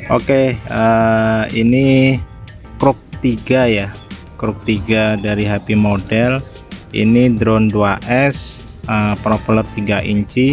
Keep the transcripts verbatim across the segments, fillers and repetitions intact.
Oke, uh, ini Crook tiga ya, Crook tiga dari Happy Model. Ini drone dua S, uh, propeller tiga inci.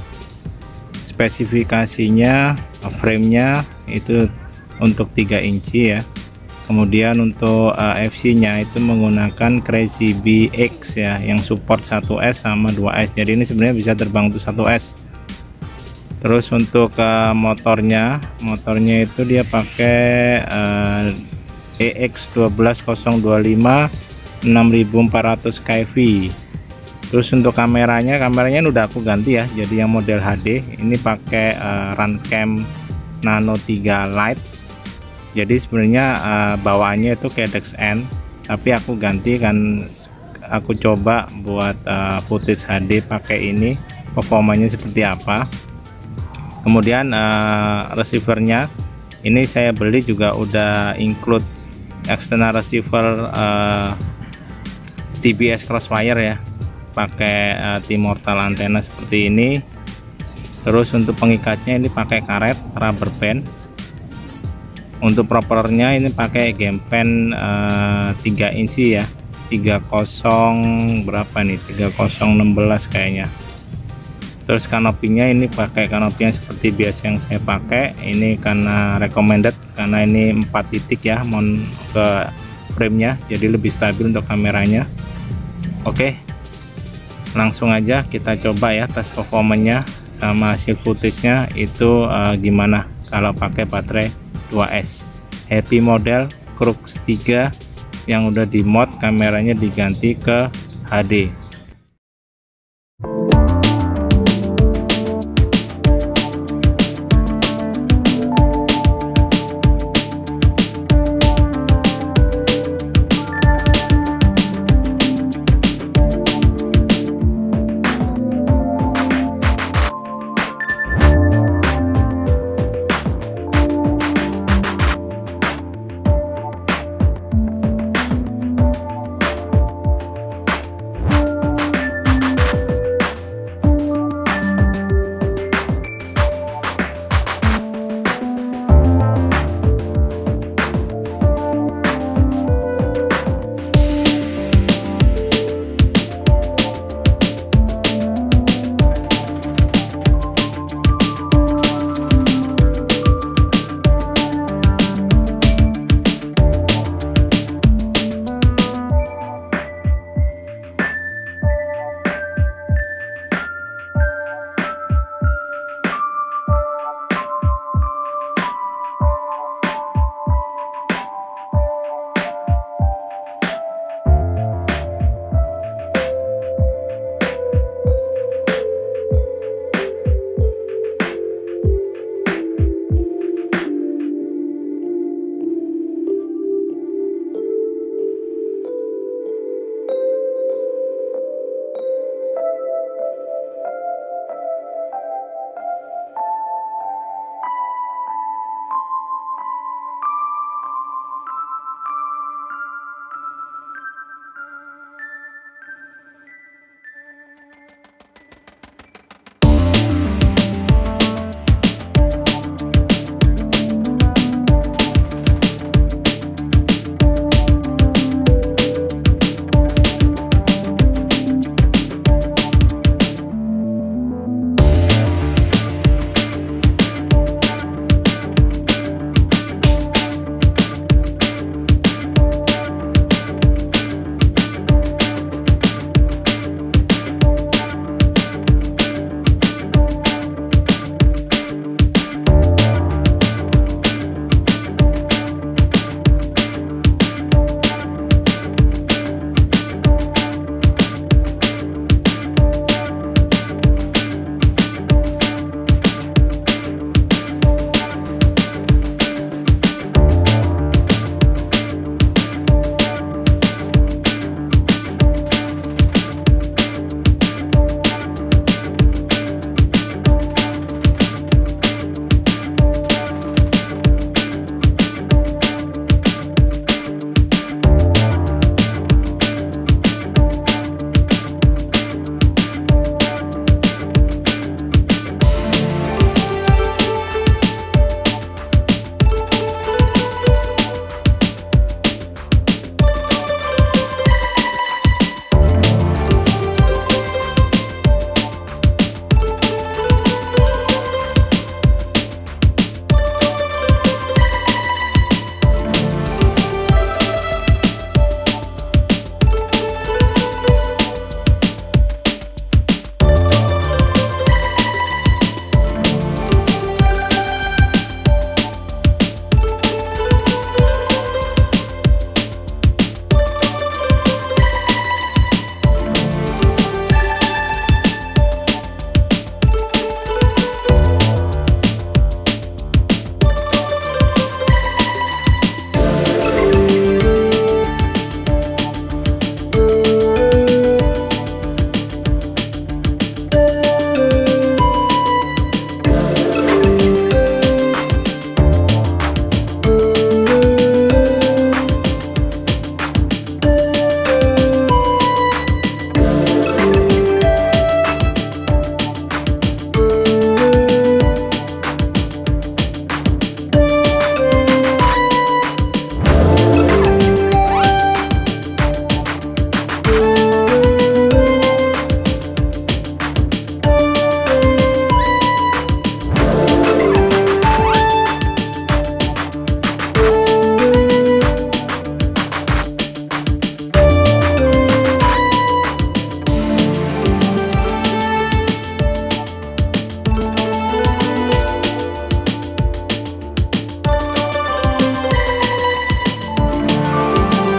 Spesifikasinya, frame-nya itu untuk tiga inci ya. Kemudian untuk uh, F C-nya itu menggunakan Crazy Bee X ya, yang support satu S sama dua S. Jadi ini sebenarnya bisa terbang untuk satu S. Terus untuk uh, motornya, motornya itu dia pakai uh, E X satu dua nol dua lima enam ribu empat ratus K V. Terus untuk kameranya, kameranya udah aku ganti ya. Jadi yang model H D ini pakai uh, Runcam Nano tiga Lite. Jadi sebenarnya uh, bawaannya itu kayak Dex N, tapi aku ganti kan, aku coba buat uh, footage H D pakai ini, performanya seperti apa. Kemudian uh, receivernya ini saya beli juga udah include external receiver uh, T B S Crossfire ya, pakai uh, T-Mortal antena seperti ini. Terus untuk pengikatnya ini pakai karet rubber band. Untuk propellernya ini pakai Gempen uh, tiga inci ya, tiga puluh berapa nih, tiga puluh enam belas kayaknya. Terus kanopinya ini pakai kanopinya seperti biasa yang saya pakai. Ini karena recommended, karena ini empat titik ya mount ke frame-nya, jadi lebih stabil untuk kameranya. Oke, langsung aja kita coba ya tes performanya sama hasil footage-nya itu uh, gimana kalau pakai baterai dua S. Happy Model Crook tiga yang udah di mod, kameranya diganti ke H D.